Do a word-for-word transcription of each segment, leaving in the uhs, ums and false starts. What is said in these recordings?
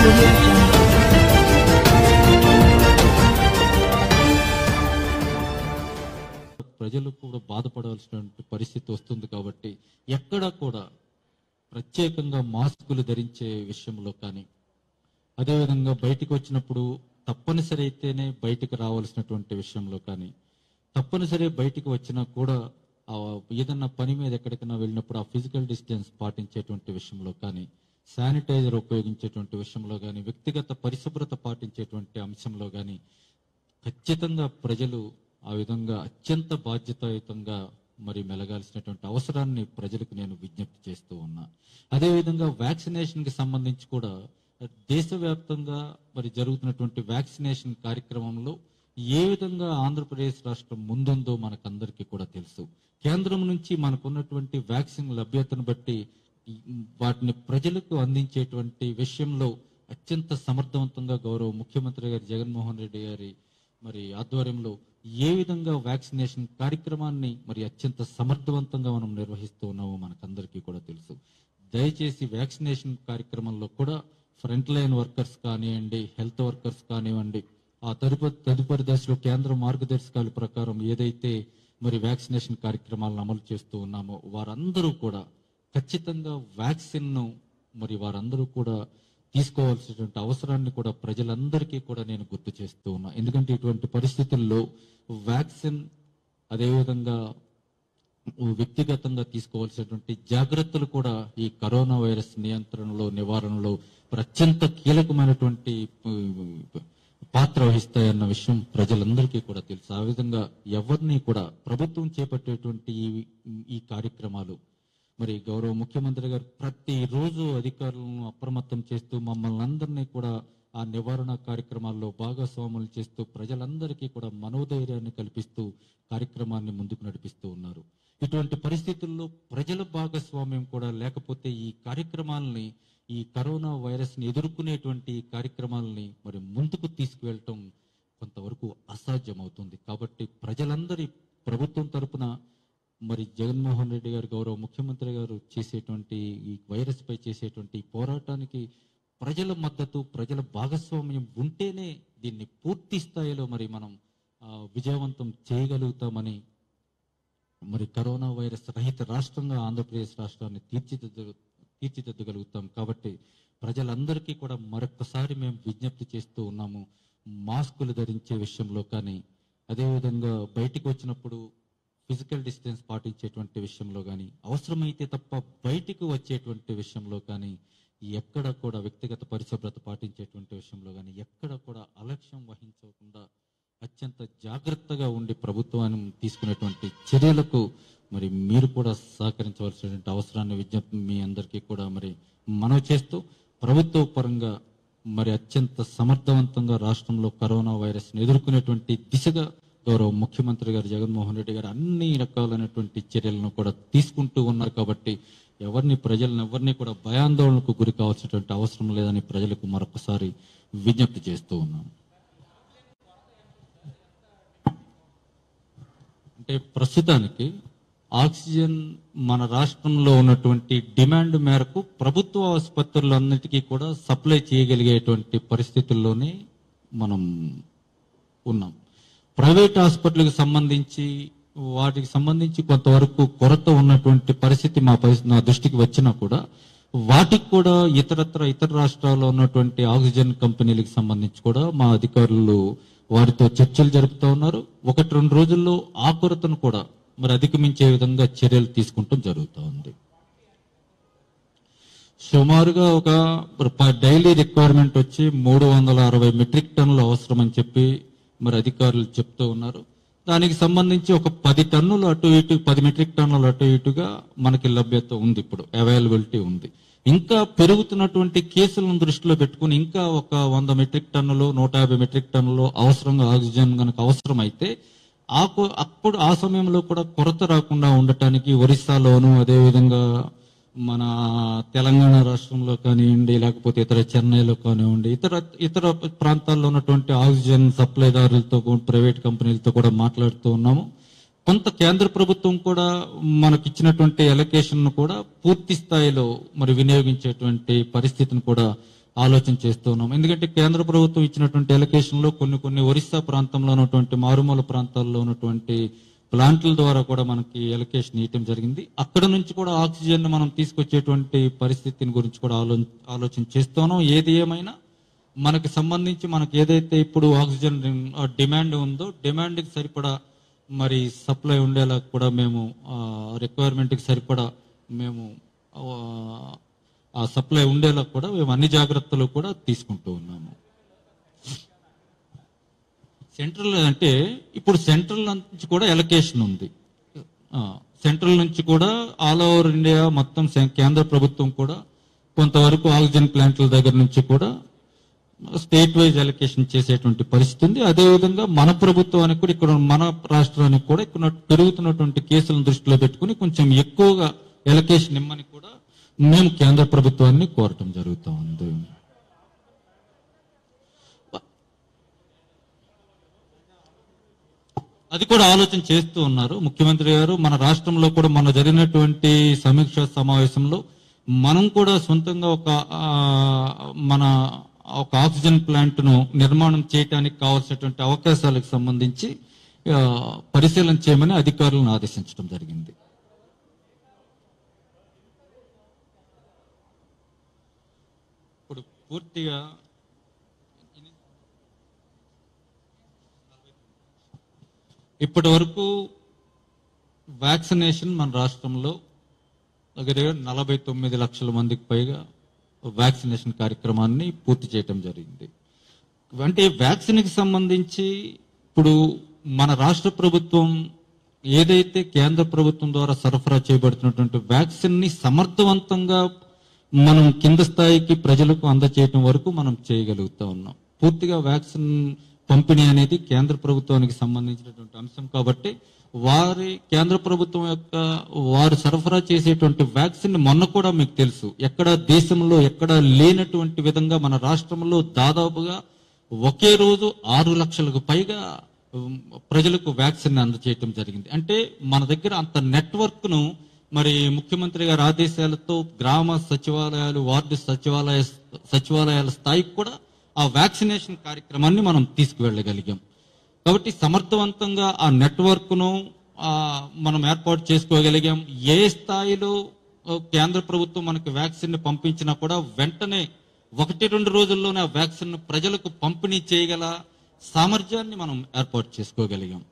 audio jungle. ప్రజలు కూడా బాధపడాల్సిన పరిస్థితి వస్తుంది కాబట్టి ఎక్కడ కూడా ప్రత్యేకంగా మాస్కులు ధరించే విషయంలో కానీ అదేవిధంగా బయటికి వచ్చినప్పుడు తప్పనిసరి అయితేనే బయటికి రావాల్సినటువంటి విషయంలో కానీ తప్పనిసరి బయటికి వచ్చినా కూడా ఏదన్నా పని మీద ఎక్కడికైనా వెళ్ళినప్పుడు ఆ ఫిజికల్ డిస్టెన్స్ పాటించేటువంటి విషయంలో కానీ శానిటైజర్ ఉపయోగించేటువంటి విషయంలో కానీ వ్యక్తిగత పరిశుభ్రత పాటించేటువంటి అంశంలో కానీ ఖచ్చితంగా ప్రజలు ఆ విధంగా అత్యంత బాధ్యతాయుతంగా మరి మెలగాల్సినటువంటి అవసరాన్ని ప్రజలకు నేను విజ్ఞప్తి చేస్తూ ఉన్నా. అదేవిధంగా వ్యాక్సినేషన్కి సంబంధించి కూడా దేశవ్యాప్తంగా మరి జరుగుతున్నటువంటి వ్యాక్సినేషన్ కార్యక్రమంలో ఏ విధంగా ఆంధ్రప్రదేశ్ రాష్ట్రం ముందుందో మనకందరికీ కూడా తెలుసు. కేంద్రం నుంచి మనకున్నటువంటి వ్యాక్సిన్ లభ్యతను బట్టి వాటిని ప్రజలకు అందించేటువంటి విషయంలో అత్యంత సమర్థవంతంగా గౌరవ ముఖ్యమంత్రి గారి జగన్మోహన్ రెడ్డి గారి మరి ఆధ్వర్యంలో ఏ విధంగా వ్యాక్సినేషన్ కార్యక్రమాన్ని మరి అత్యంత సమర్థవంతంగా మనం నిర్వహిస్తూ ఉన్నామో మనకందరికీ కూడా తెలుసు. దయచేసి వ్యాక్సినేషన్ కార్యక్రమంలో కూడా ఫ్రంట్ లైన్ వర్కర్స్ కానివ్వండి, హెల్త్ వర్కర్స్ కానివ్వండి, ఆ తదుపరి తదుపరి దశలో కేంద్ర మార్గదర్శకాల ప్రకారం ఏదైతే మరి వ్యాక్సినేషన్ కార్యక్రమాలను అమలు చేస్తూ ఉన్నామో వారందరూ కూడా ఖచ్చితంగా వ్యాక్సిన్ను మరి వారందరూ కూడా తీసుకోవాల్సినటువంటి అవసరాన్ని కూడా ప్రజలందరికీ కూడా నేను గుర్తు చేస్తూ ఉన్నా. ఎందుకంటే ఇటువంటి పరిస్థితుల్లో వ్యాక్సిన్ అదేవిధంగా వ్యక్తిగతంగా తీసుకోవాల్సినటువంటి జాగ్రత్తలు కూడా ఈ కరోనా వైరస్ నియంత్రణలో నివారణలో అత్యంత కీలకమైనటువంటి పాత్ర వహిస్తాయన్న విషయం ప్రజలందరికీ కూడా తెలుసు. ఆ విధంగా ఎవరిని కూడా ప్రభుత్వం చేపట్టేటువంటి ఈ కార్యక్రమాలు మరి గౌరవ ముఖ్యమంత్రి గారు ప్రతిరోజు అధికారులను అప్రమత్తం చేస్తూ మమ్మల్ని అందరినీ కూడా ఆ నివారణ కార్యక్రమాల్లో భాగస్వాములు చేస్తూ ప్రజలందరికీ కూడా మనోధైర్యాన్ని కల్పిస్తూ కార్యక్రమాన్ని ముందుకు నడిపిస్తూ ఉన్నారు. ఇటువంటి పరిస్థితుల్లో ప్రజల భాగస్వామ్యం కూడా లేకపోతే ఈ కార్యక్రమాలని ఈ కరోనా వైరస్ ని ఎదుర్కొనేటువంటి కార్యక్రమాలని మరి ముందుకు తీసుకువెళ్ళటం కొంతవరకు అసాధ్యమవుతుంది. కాబట్టి ప్రజలందరి ప్రభుత్వం తరపున మరి జగన్మోహన్ రెడ్డి గారు గౌరవ ముఖ్యమంత్రి గారు చేసేటువంటి ఈ వైరస్ పై చేసేటువంటి పోరాటానికి ప్రజల మద్దతు ప్రజల భాగస్వామ్యం ఉంటేనే దీన్ని పూర్తి స్థాయిలో మరి మనం విజయవంతం చేయగలుగుతామని మరి కరోనా వైరస్ రహిత రాష్ట్రంగా ఆంధ్రప్రదేశ్ రాష్ట్రాన్ని తీర్చిదిద్దు తీర్చిదిద్దగలుగుతాం. కాబట్టి ప్రజలందరికీ కూడా మరొకసారి మేము విజ్ఞప్తి చేస్తూ ఉన్నాము. మాస్కులు ధరించే విషయంలో కానీ అదేవిధంగా బయటికి వచ్చినప్పుడు ఫిజికల్ డిస్టెన్స్ పాటించేటువంటి విషయంలో కానీ అవసరమైతే తప్ప బయటికి వచ్చేటువంటి విషయంలో కానీ ఎక్కడ కూడా వ్యక్తిగత పరిశుభ్రత పాటించేటువంటి విషయంలో కానీ ఎక్కడ కూడా అలక్ష్యం వహించకుండా అత్యంత జాగ్రత్తగా ఉండి ప్రభుత్వాన్ని తీసుకునేటువంటి చర్యలకు మరి మీరు కూడా సహకరించవలసినటువంటి అవసరాన్ని విజ్ఞప్తి మీ అందరికీ కూడా మరి మనవి చేస్తూ ప్రభుత్వ పరంగా మరి అత్యంత సమర్థవంతంగా రాష్ట్రంలో కరోనా వైరస్ను ఎదుర్కొనేటువంటి దిశగా గౌరవ ముఖ్యమంత్రి గారు జగన్మోహన్ రెడ్డి గారు అన్ని రకాలైనటువంటి చర్యలను కూడా తీసుకుంటూ ఉన్నారు. కాబట్టి ఎవరిని ప్రజలను ఎవరిని కూడా భయాందోళనకు గురి కావాల్సినటువంటి అవసరం లేదని ప్రజలకు మరొకసారి విజ్ఞప్తి చేస్తూ ఉన్నాం. అంటే ప్రస్తుతానికి ఆక్సిజన్ మన రాష్ట్రంలో ఉన్నటువంటి డిమాండ్ మేరకు ప్రభుత్వ ఆసుపత్రులన్నిటికీ కూడా సప్లై చేయగలిగేటువంటి పరిస్థితుల్లోనే మనం ఉన్నాం. ప్రైవేట్ హాస్పిటల్కి సంబంధించి వాటికి సంబంధించి కొంతవరకు కొరత ఉన్నటువంటి పరిస్థితి మా నా దృష్టికి వచ్చినా కూడా వాటికి కూడా ఇతరత్ర ఇతర రాష్ట్రాల్లో ఉన్నటువంటి ఆక్సిజన్ కంపెనీలకు సంబంధించి కూడా మా అధికారులు వారితో చర్చలు జరుపుతూ ఉన్నారు. ఒకటి రెండు రోజుల్లో ఆ కొరతను కూడా మరి అధిగమించే విధంగా చర్యలు తీసుకుంటూ జరుగుతూ ఉంది. సుమారుగా ఒక డైలీ రిక్వైర్మెంట్ వచ్చి మూడు వందల అరవై మెట్రిక్ టన్నులు అవసరం అని చెప్పి మరి అధికారులు చెప్తూ ఉన్నారు. దానికి సంబంధించి ఒక పది టన్నులు అటు ఇటు పది మెట్రిక్ టన్నులు అటు ఇటుగా మనకి లభ్యత ఉంది, ఇప్పుడు అవైలబిలిటీ ఉంది. ఇంకా పెరుగుతున్నటువంటి కేసులను దృష్టిలో పెట్టుకుని ఇంకా ఒక వంద మెట్రిక్ టన్నులు నూట యాభై మెట్రిక్ టన్నులు అవసరంగా ఆక్సిజన్ కనుక అవసరం అయితే ఆ అప్పుడు ఆ సమయంలో కూడా కొరత రాకుండా ఉండటానికి ఒరిస్సాలోను అదేవిధంగా మన తెలంగాణ రాష్ట్రంలో కానివ్వండి లేకపోతే ఇతర చెన్నైలో కానివ్వండి ఇతర ఇతర ప్రాంతాల్లో ఉన్నటువంటి ఆక్సిజన్ సప్లైదారులతో ప్రైవేట్ కంపెనీలతో కూడా మాట్లాడుతూ ఉన్నాము. కొంత కేంద్ర ప్రభుత్వం కూడా మనకిచ్చినటువంటి ఎలొకేషన్ ను కూడా పూర్తి స్థాయిలో మరి వినియోగించేటువంటి పరిస్థితిని కూడా ఆలోచన చేస్తూ ఉన్నాం. ఎందుకంటే కేంద్ర ప్రభుత్వం ఇచ్చినటువంటి ఎలకేషన్ లో కొన్ని కొన్ని ఒరిస్సా ప్రాంతంలో ఉన్నటువంటి మారుమూల ప్రాంతాల్లో ఉన్నటువంటి ప్లాంట్ల ద్వారా కూడా మనకి ఎలకేషన్ ఇవ్వటం జరిగింది. అక్కడ నుంచి కూడా ఆక్సిజన్ మనం తీసుకొచ్చేటువంటి పరిస్థితిని గురించి కూడా ఆలో ఆలోచన చేస్తున్నాం. ఏది ఏమైనా మనకి సంబంధించి మనకి ఏదైతే ఇప్పుడు ఆక్సిజన్ డిమాండ్ ఉందో డిమాండ్కి సరిపడా మరి సప్లై ఉండేలా కూడా మేము రిక్వైర్మెంట్కి సరిపడా మేము ఆ సప్లై ఉండేలా కూడా మేము అన్ని జాగ్రత్తలు కూడా తీసుకుంటూ ఉన్నాము. సెంట్రల్ అంటే ఇప్పుడు సెంట్రల్ నుంచి కూడా ఎలకేషన్ ఉంది. సెంట్రల్ నుంచి కూడా ఆల్ ఓవర్ ఇండియా మొత్తం కేంద్ర ప్రభుత్వం కూడా కొంతవరకు ఆక్సిజన్ ప్లాంట్ల దగ్గర నుంచి కూడా స్టేట్ వైజ్ ఎలకేషన్ చేసేటువంటి పరిస్థితి ఉంది. అదేవిధంగా మన ప్రభుత్వానికి కూడా ఇక్కడ మన రాష్ట్రానికి కూడా ఇక్కడ పెరుగుతున్నటువంటి కేసులను దృష్టిలో పెట్టుకుని కొంచెం ఎక్కువగా ఎలకేషన్ ఇమ్మని కూడా మేము కేంద్ర ప్రభుత్వాన్ని కోరటం జరుగుతూ ఉంది. అది కూడా ఆలోచన చేస్తూ ఉన్నారు ముఖ్యమంత్రి గారు. మన రాష్ట్రంలో కూడా మన జరిగినటువంటి సమీక్షా సమావేశంలో మనం కూడా సొంతంగా ఒక మన ఒక ఆక్సిజన్ ప్లాంట్ ను నిర్మాణం చేయడానికి కావాల్సినటువంటి అవకాశాలకు సంబంధించి పరిశీలన చేయమని అధికారులను ఆదేశించడం జరిగింది. ఇప్పుడు పూర్తిగా ఇప్పటి వరకు వ్యాక్సినేషన్ మన రాష్ట్రంలో దగ్గర నలభై తొమ్మిది లక్షల మందికి పైగా వ్యాక్సినేషన్ కార్యక్రమాన్ని పూర్తి చేయటం జరిగింది. అంటే వ్యాక్సిన్కి సంబంధించి ఇప్పుడు మన రాష్ట్ర ప్రభుత్వం ఏదైతే కేంద్ర ప్రభుత్వం ద్వారా సరఫరా చేయబడుతున్నటువంటి వ్యాక్సిన్ ని సమర్థవంతంగా మనం కింద స్థాయికి ప్రజలకు అందచేయటం వరకు మనం చేయగలుగుతా ఉన్నాం. పూర్తిగా వ్యాక్సిన్ పంపిణీ అనేది కేంద్ర ప్రభుత్వానికి సంబంధించినటువంటి అంశం కాబట్టి వారి కేంద్ర ప్రభుత్వం యొక్క వారు సరఫరా చేసేటువంటి వ్యాక్సిన్ మొన్న కూడా మీకు తెలుసు ఎక్కడ దేశంలో ఎక్కడ లేనటువంటి విధంగా మన రాష్ట్రంలో దాదాపుగా ఒకే రోజు ఆరు లక్షలకు పైగా ప్రజలకు వ్యాక్సిన్ అందజేయటం జరిగింది. అంటే మన దగ్గర అంత నెట్వర్క్ ను మరి ముఖ్యమంత్రి గారి ఆదేశాలతో గ్రామ సచివాలయాలు వార్డు సచివాలయ సచివాలయాల స్థాయికి కూడా ఆ వ్యాక్సినేషన్ కార్యక్రమాన్ని మనం తీసుకువెళ్ళగలిగాం. కాబట్టి సమర్థవంతంగా ఆ నెట్వర్క్ ను మనం ఏర్పాటు చేసుకోగలిగాం. ఏ స్థాయిలో కేంద్ర ప్రభుత్వం మనకి వ్యాక్సిన్ ని పంపించినా కూడా వెంటనే ఒకటి రెండు రోజుల్లోనే ఆ వ్యాక్సిన్ ప్రజలకు పంపిణీ చేయగల సామర్థ్యాన్ని మనం ఏర్పాటు చేసుకోగలిగాం.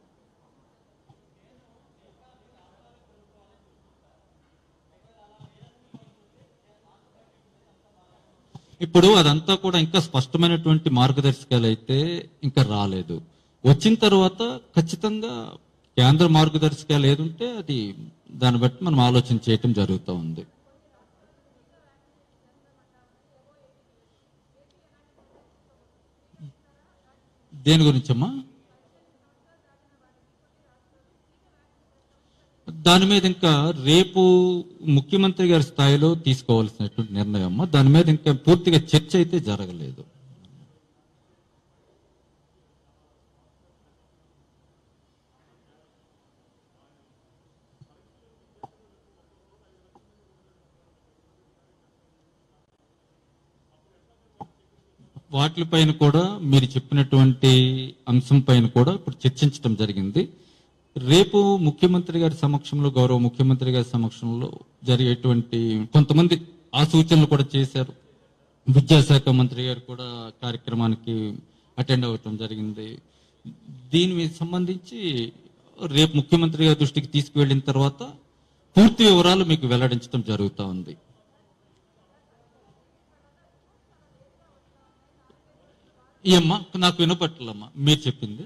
ఇప్పుడు అదంతా కూడా ఇంకా స్పష్టమైనటువంటి మార్గదర్శకాలు అయితే ఇంకా రాలేదు. వచ్చిన తర్వాత ఖచ్చితంగా కేంద్ర మార్గదర్శకాలు ఏదుంటే అది దాన్ని బట్టి మనం ఆలోచన చేయటం జరుగుతూ ఉంది. దేని గురించమ్మా? దాని మీద ఇంకా రేపు ముఖ్యమంత్రి గారి స్థాయిలో తీసుకోవాల్సినటువంటి నిర్ణయం అమ్మా. దాని మీద ఇంకా పూర్తిగా చర్చ అయితే జరగలేదు. వాటిపైన కూడా మీరు చెప్పినటువంటి అంశం పైన కూడా ఇప్పుడు చర్చించడం జరిగింది. రేపు ముఖ్యమంత్రి గారి సమక్షంలో గౌరవ ముఖ్యమంత్రి గారి సమక్షంలో జరిగేటువంటి కొంతమంది ఆ సూచనలు కూడా చేశారు. విద్యాశాఖ మంత్రి గారు కూడా కార్యక్రమానికి అటెండ్ అవ్వటం జరిగింది. దీని మీద సంబంధించి రేపు ముఖ్యమంత్రి గారి దృష్టికి తీసుకువెళ్ళిన తర్వాత పూర్తి వివరాలు మీకు వెల్లడించడం జరుగుతూ ఉంది. ఏమ్మా నాకు వినపట్లమ్మా మీరు చెప్పింది.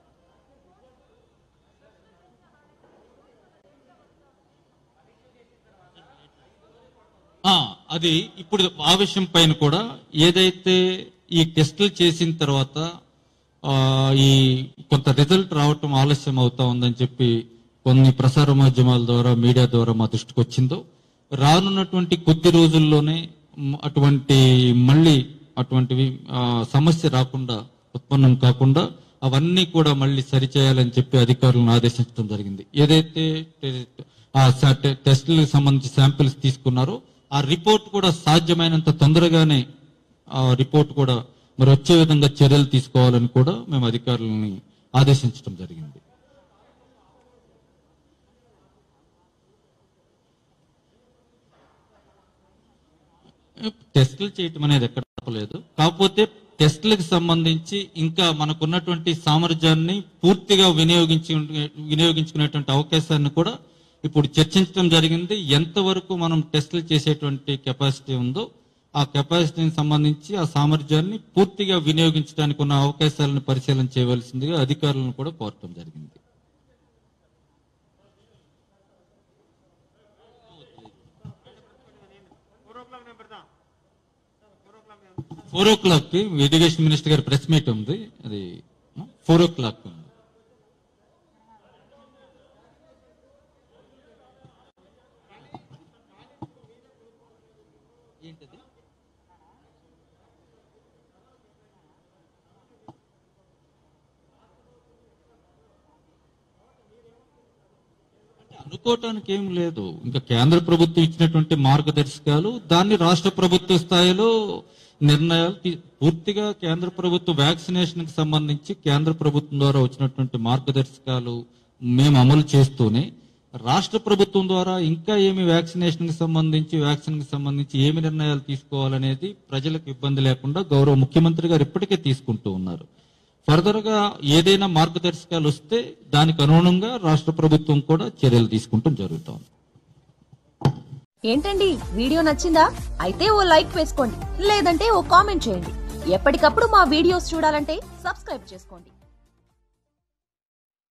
అది ఇప్పుడు ఆ విషయం పైన కూడా ఏదైతే ఈ టెస్టులు చేసిన తర్వాత ఈ కొంత రిజల్ట్ రావటం ఆలస్యం అవుతా ఉందని చెప్పి కొన్ని ప్రసార మాధ్యమాల ద్వారా మీడియా ద్వారా మా దృష్టికి వచ్చిందో రానున్నటువంటి కొద్ది రోజుల్లోనే అటువంటి మళ్ళీ అటువంటివి సమస్య రాకుండా ఉత్పన్నం కాకుండా అవన్నీ కూడా మళ్ళీ సరిచేయాలని చెప్పి అధికారులను ఆదేశించడం జరిగింది. ఏదైతే టెస్టులకు సంబంధించి శాంపిల్స్ తీసుకున్నారో ఆ రిపోర్ట్ కూడా సాధ్యమైనంత తొందరగానే ఆ రిపోర్ట్ కూడా మరి వచ్చే విధంగా చర్యలు తీసుకోవాలని కూడా మేము అధికారులని ఆదేశించడం జరిగింది. టెస్టులు చేయటం అనేది ఎక్కడ తప్పలేదు. కాకపోతే టెస్టులకు సంబంధించి ఇంకా మనకున్నటువంటి సామర్థ్యాన్ని పూర్తిగా వినియోగించు వినియోగించుకునేటువంటి అవకాశాన్ని కూడా ఇప్పుడు చర్చించడం జరిగింది. ఎంతవరకు మనం టెస్టులు చేసేటువంటి కెపాసిటీ ఉందో ఆ కెపాసిటీకి సంబంధించి ఆ సామర్థ్యాన్ని పూర్తిగా వినియోగించడానికి ఉన్న అవకాశాలను పరిశీలన చేయవలసిందిగా అధికారులను కూడా కోరటం జరిగింది. ఫోర్ ఓ క్లాక్ కి ఎడ్యుకేషన్ మినిస్టర్ గారి ప్రెస్ మీట్ ఉంది. అది ఫోర్ ఓ క్లాక్ ఉంది. ఏంటది? అనుకోవటానికి ఏం లేదు. ఇంకా కేంద్ర ప్రభుత్వం ఇచ్చినటువంటి మార్గదర్శకాలు దాన్ని రాష్ట్ర ప్రభుత్వ స్థాయిలో నిర్ణయాలు పూర్తిగా కేంద్ర ప్రభుత్వ వ్యాక్సినేషన్ కి సంబంధించి కేంద్ర ప్రభుత్వం ద్వారా వచ్చినటువంటి మార్గదర్శకాలు మేము అమలు చేస్తూనే రాష్ట్ర ప్రభుత్వం ద్వారా ఇంకా ఏమి వ్యాక్సినేషన్ కి సంబంధించి వ్యాక్సిన్ కి సంబంధించి ఏమి నిర్ణయాలు తీసుకోవాలనేది ప్రజలకు ఇబ్బంది లేకుండా గౌరవ ముఖ్యమంత్రి గారు ఇప్పటికే తీసుకుంటూ ఉన్నారు. ఫర్దర్ గా ఏదైనా మార్గదర్శకాలు వస్తే దానికి అనుగుణంగా రాష్ట్ర ప్రభుత్వం కూడా చర్యలు తీసుకుంటూ జరుగుతోంది. ఏంటండి వీడియో నచ్చిందా? అయితే ఓ లైక్ వేసుకోండి, లేదంటే ఓ కామెంట్ చేయండి. ఎప్పటికప్పుడు మా వీడియోస్ చూడాలంటే సబ్స్క్రైబ్ చేసుకోండి.